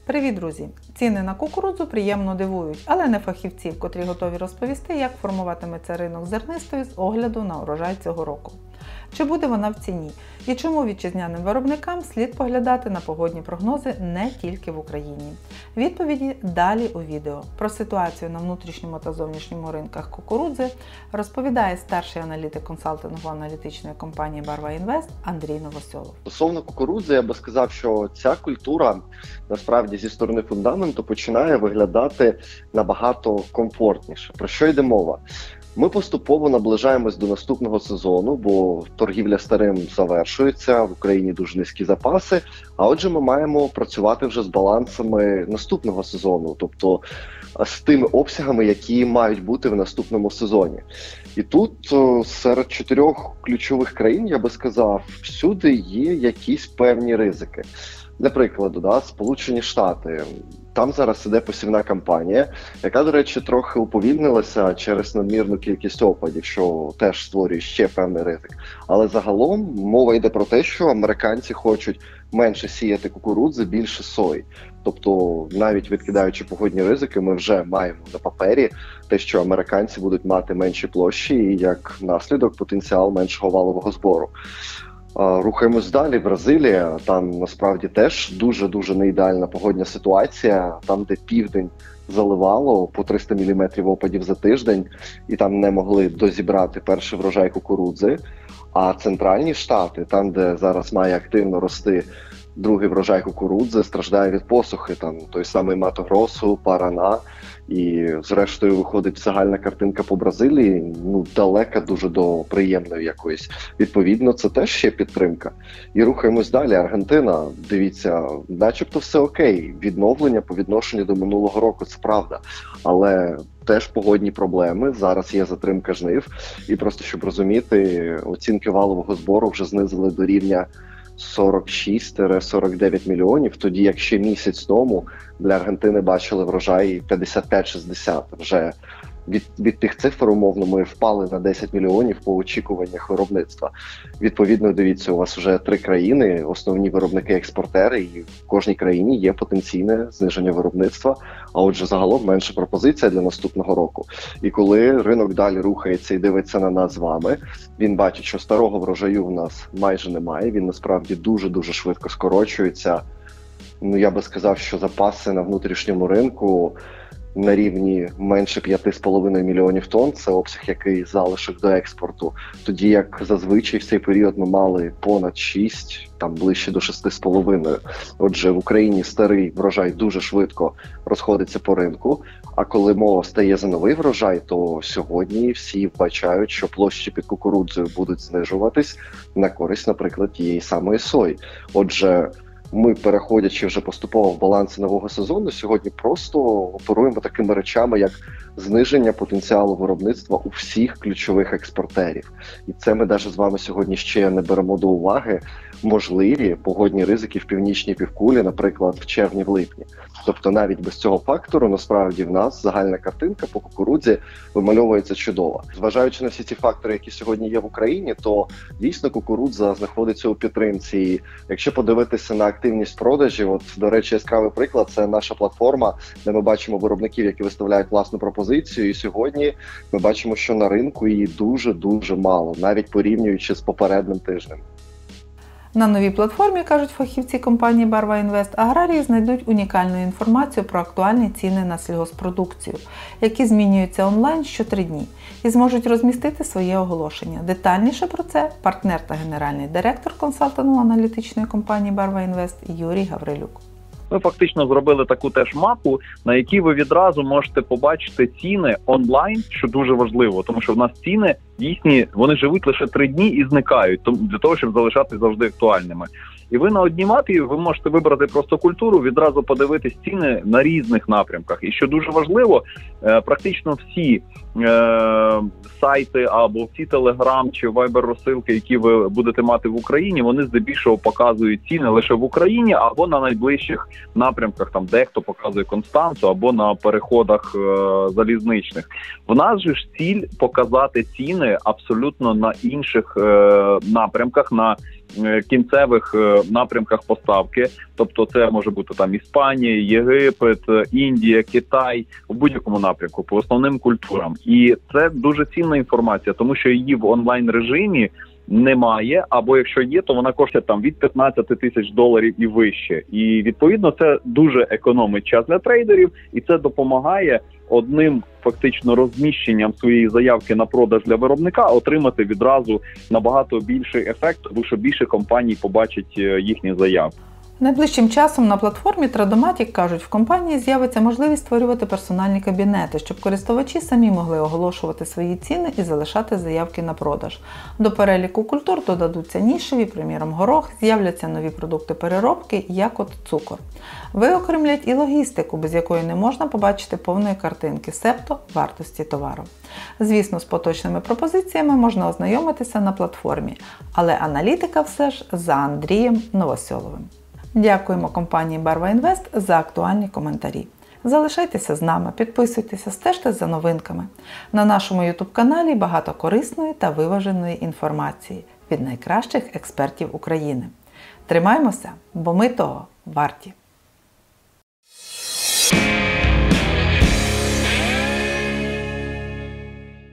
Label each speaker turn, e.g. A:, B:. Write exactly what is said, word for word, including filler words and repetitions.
A: Привіт, друзі! Ціни на кукурудзу приємно дивують, але не фахівців, котрі готові розповісти, як формуватиметься ринок зернистої з огляду на урожай цього року. Чи буде вона в ціні? І чому вітчизняним виробникам слід поглядати на погодні прогнози не тільки в Україні? Відповіді далі у відео. Про ситуацію на внутрішньому та зовнішньому ринках кукурудзи розповідає старший аналітик консалтингово-аналітичної компанії Барва Інвест Андрій Новосьолов.
B: Стосовно кукурудзи, я би сказав, що ця культура насправді зі сторони фундаменту починає виглядати набагато комфортніше. Про що йде мова? Ми поступово наближаємось до наступного сезону, бо торгівля старим завершується, в Україні дуже низькі запаси, а отже ми маємо працювати вже з балансами наступного сезону, тобто з тими обсягами, які мають бути в наступному сезоні. І тут серед чотирьох ключових країн, я би сказав, всюди є якісь певні ризики. Для прикладу, да, Сполучені Штати. Там зараз іде посівна кампанія, яка, до речі, трохи уповільнилася через надмірну кількість опадів, що теж створює ще певний ризик. Але загалом мова йде про те, що американці хочуть менше сіяти кукурудзи, більше сої. Тобто, навіть відкидаючи погодні ризики, ми вже маємо на папері те, що американці будуть мати менші площі і, як наслідок, потенціал меншого валового збору. Рухаємось далі. Бразилія, там насправді теж дуже-дуже неідеальна погодня ситуація, там, де південь заливало по триста міліметрів опадів за тиждень, і там не могли дозібрати перший врожай кукурудзи. А центральні штати, там, де зараз має активно рости другий врожай кукурудзи, страждає від посухи, там той самий Мато-Гросу, Парана. І зрештою виходить загальна картинка по Бразилії, ну, далека дуже до приємної якоїсь. Відповідно, це теж ще підтримка. І рухаємось далі. Аргентина, дивіться, начебто все окей. Відновлення по відношенню до минулого року, це правда. Але теж погодні проблеми, зараз є затримка жнив. І просто, щоб розуміти, оцінки валового збору вже знизили до рівня сорок шість - сорок дев'ять мільйонів, тоді як ще місяць тому для Аргентини бачили врожай п'ятдесят п'ять - шістдесят. Вже від, від тих цифр, умовно, ми впали на десять мільйонів по очікуваннях виробництва. Відповідно, дивіться, у вас вже три країни, основні виробники-експортери, і в кожній країні є потенційне зниження виробництва, а отже, загалом менша пропозиція для наступного року. І коли ринок далі рухається і дивиться на нас з вами, він бачить, що старого врожаю в нас майже немає, він насправді дуже-дуже швидко скорочується. Ну, я би сказав, що запаси на внутрішньому ринку на рівні менше п'яти з половиною мільйонів тонн, це обсяг, який залишок до експорту. Тоді як зазвичай в цей період ми мали понад шість, там ближче до шести з половиною. Отже, в Україні старий врожай дуже швидко розходиться по ринку, а коли мова стає за новий врожай, то сьогодні всі вбачають, що площі під кукурудзою будуть знижуватись на користь, наприклад, тієї самої сої. Отже, ми, переходячи вже поступово в баланси нового сезону, сьогодні просто оперуємо такими речами, як зниження потенціалу виробництва у всіх ключових експортерів. І це ми навіть з вами сьогодні ще не беремо до уваги можливі погодні ризики в північній півкулі, наприклад, в червні-в липні. Тобто навіть без цього фактору, насправді, в нас загальна картинка по кукурудзі вимальовується чудово. Зважаючи на всі ці фактори, які сьогодні є в Україні, то дійсно кукурудза знаходиться у підтримці. І якщо подивитися на активність продажів, от, до речі, яскравий приклад – це наша платформа, де ми бачимо виробників, які виставляють власну пропозицію. І сьогодні ми бачимо, що на ринку її дуже-дуже мало, навіть порівнюючи з попереднім тижнем.
A: На новій платформі, кажуть фахівці компанії Барва Інвест, аграрії знайдуть унікальну інформацію про актуальні ціни на сільгоспродукцію, які змінюються онлайн щотри-дні, і зможуть розмістити своє оголошення. Детальніше про це партнер та генеральний директор консалтингово-аналітичної компанії Барва Інвест Юрій Гаврилюк.
C: Ми фактично зробили таку теж мапу, на якій ви відразу можете побачити ціни онлайн, що дуже важливо, тому що в нас ціни дійсні, вони живуть лише три дні і зникають, для того, щоб залишатися завжди актуальними. І ви на одній мапі ви можете вибрати просто культуру, відразу подивитись ціни на різних напрямках. І що дуже важливо, практично всі е, сайти або всі телеграм чи вайбер-розсилки, які ви будете мати в Україні, вони здебільшого показують ціни лише в Україні або на найближчих напрямках, там дехто показує Констанцу або на переходах е, залізничних. В нас же ж ціль показати ціни абсолютно на інших е, напрямках, на кінцевих напрямках поставки. Тобто це може бути там Іспанія, Єгипет, Індія, Китай, в будь-якому напрямку, по основним культурам. І це дуже цінна інформація, тому що її в онлайн-режимі немає, або якщо є, то вона коштує там від п'ятнадцяти тисяч доларів і вище. І відповідно це дуже економить час для трейдерів, і це допомагає одним фактично розміщенням своєї заявки на продаж для виробника отримати відразу набагато більший ефект, тому що більше компаній побачить їхні заявки.
A: Найближчим часом на платформі Tradomatic, кажуть, в компанії з'явиться можливість створювати персональні кабінети, щоб користувачі самі могли оголошувати свої ціни і залишати заявки на продаж. До переліку культур додадуться нішеві, приміром горох, з'являться нові продукти переробки, як от цукор. Виокремлять і логістику, без якої не можна побачити повної картинки, себто вартості товару. Звісно, з поточними пропозиціями можна ознайомитися на платформі, але аналітика все ж за Андрієм Новосьоловим. Дякуємо компанії Barva Invest за актуальні коментарі. Залишайтеся з нами, підписуйтеся, стежте за новинками. На нашому ютуб-каналі багато корисної та виваженої інформації від найкращих експертів України. Тримаймося, бо ми того варті!